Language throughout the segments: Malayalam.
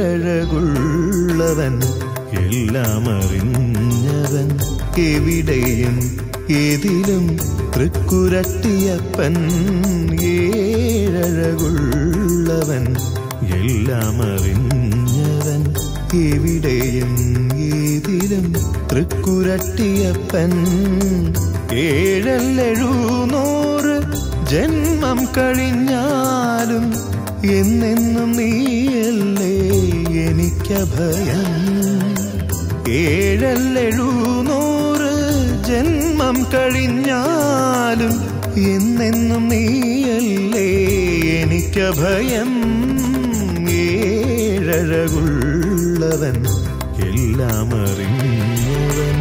ഏഴഴകുള്ളവൻ എല്ലാം അറിഞ്ഞവൻ എവിടെയും ഏതിലും തൃക്കുരട്ടിയപ്പൻ ഏഴഴകുള്ളവൻ എല്ലാം അറിഞ്ഞവൻ എവിടെയും ഏതിലും തൃക്കുരട്ടിയപ്പൻ 700 ജന്മം കഴിഞ്ഞാലും എന്നെന്നും നീയല്ലേ എനിക്കഭയം 700 ജന്മം കഴിഞ്ഞാലും എന്നെന്നും നീയല്ലേ എനിക്കഭയം 7 എല്ലാം അറിഞ്ഞവൻ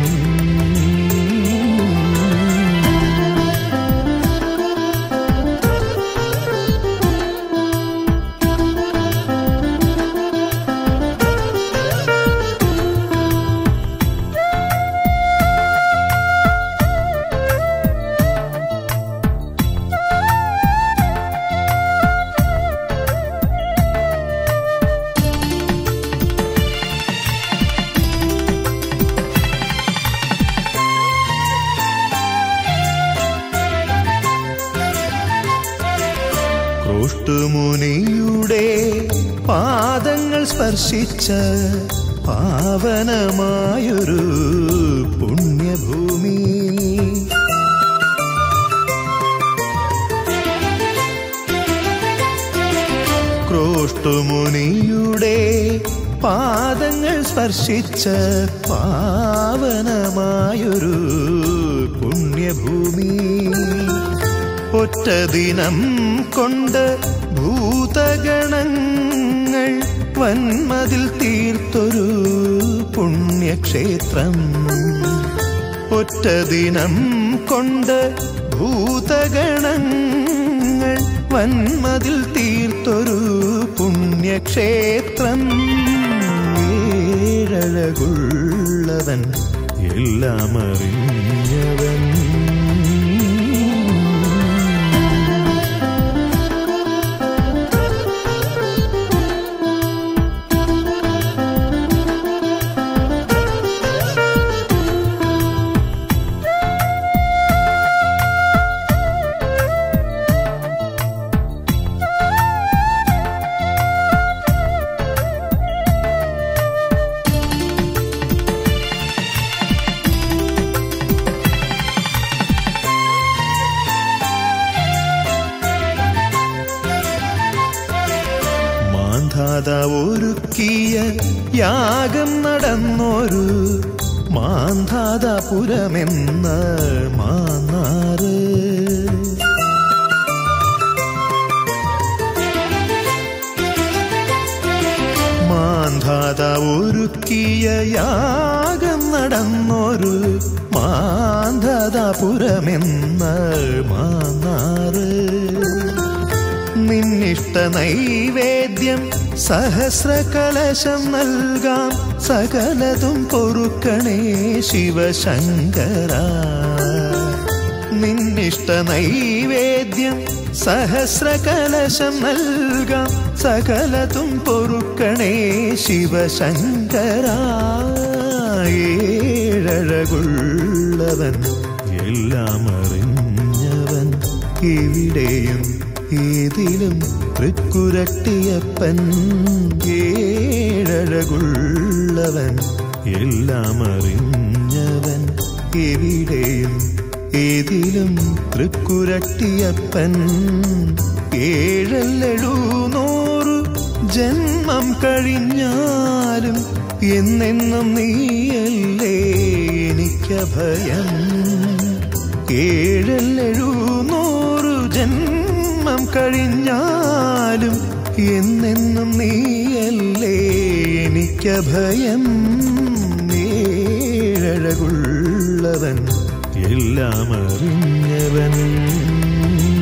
മുനിയുടെ പാദങ്ങൾ സ്പർശിച്ച പാവനമായൊരു പുണ്യഭൂമി ക്രോഷ്ടുമുനിയുടെ പാദങ്ങൾ സ്പർശിച്ച പാവനമായൊരു പുണ്യഭൂമി ഒറ്റ ദിനം കൊണ്ട് ഭൂതഗണങ്ങൾ വന്മതിൽ തീർത്തൊരു പുണ്യക്ഷേത്രം ഒറ്റ ദിനം കൊണ്ട് ഭൂതഗണങ്ങൾ വന്മതിൽ തീർത്തൊരു പുണ്യക്ഷേത്രം 7 എല്ലാം അറിഞ്ഞവൻ ഒരുക്കിയ യാഗം നടന്നൊരു മാന്ധാതപുരമെന്ന മാന്നാറ് മാന്ധാത ഒരുക്കിയ യാഗം നടന്നൊരു മാന്ധാതപുരമെന്ന മാന്നാറ് നിന്നിഷ്ട നൈവേദ്യം സഹസ്രകലശം നൽകാം സകലതും പൊറുക്കണേ ശിവശങ്കര നിന്നിഷ്ട നൈവേദ്യം സഹസ്രകലശം നൽകാം സകലതും പൊറുക്കണേ ശിവശങ്കര 7 എല്ലാം അറിഞ്ഞവൻ എവിടെയും ഏതിലും തൃക്കുരട്ടിയപ്പൻ 7 എല്ലാം അറിഞ്ഞവൻ എവിടെയും ഏതിലും തൃക്കുരട്ടിയപ്പൻ 700 ജന്മം കഴിഞ്ഞാലും എന്നെന്നും നീയല്ലേ എനിക്കഭയം 700 ജന്മം കഴിഞ്ഞാലും എന്നെന്നും നീയല്ലേ എനിക്കഭയം 7 എല്ലാം അറിഞ്ഞവൻ